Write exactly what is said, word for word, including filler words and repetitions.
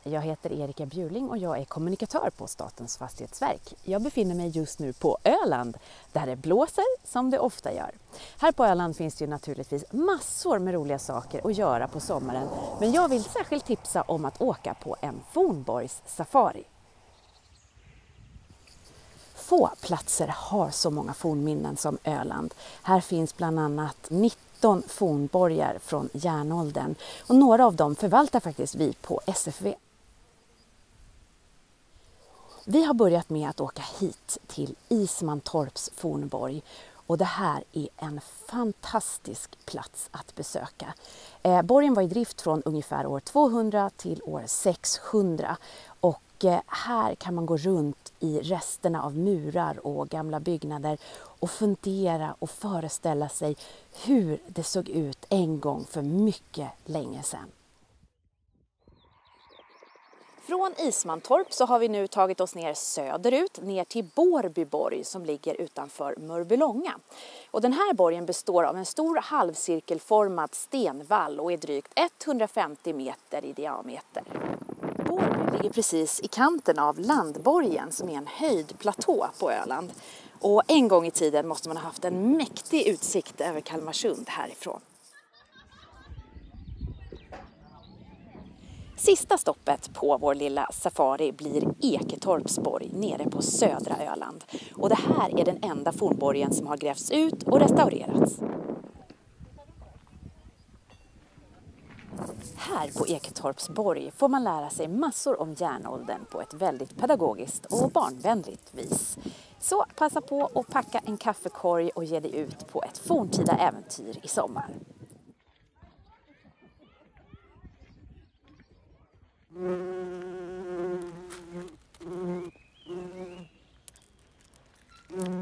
Jag heter Erika Bjurling och jag är kommunikatör på Statens fastighetsverk. Jag befinner mig just nu på Öland där det blåser som det ofta gör. Här på Öland finns det ju naturligtvis massor med roliga saker att göra på sommaren, men jag vill särskilt tipsa om att åka på en fornborgssafari. Få platser har så många fornminnen som Öland. Här finns bland annat nitton fornborgar från järnåldern och några av dem förvaltar faktiskt vi på S F V. Vi har börjat med att åka hit till Ismantorps fornborg och det här är en fantastisk plats att besöka. Eh, borgen var i drift från ungefär år tvåhundra till år sexhundra och eh, här kan man gå runt i resterna av murar och gamla byggnader och fundera och föreställa sig hur det såg ut en gång för mycket länge sedan. Från Ismantorp så har vi nu tagit oss ner söderut, ner till Borbyborg som ligger utanför Mörbylånga. Och den här borgen består av en stor halvcirkelformad stenvall och är drygt etthundrafemtio meter i diameter. Borby ligger precis i kanten av Landborgen som är en höjdplatå på Öland. Och en gång i tiden måste man ha haft en mäktig utsikt över Kalmarsund härifrån. Sista stoppet på vår lilla safari blir Eketorpsborg nere på södra Öland. Och det här är den enda fornborgen som har grävts ut och restaurerats. Här på Eketorpsborg får man lära sig massor om järnåldern på ett väldigt pedagogiskt och barnvänligt vis. Så passa på att packa en kaffekorg och ge dig ut på ett forntida äventyr i sommar. Mm.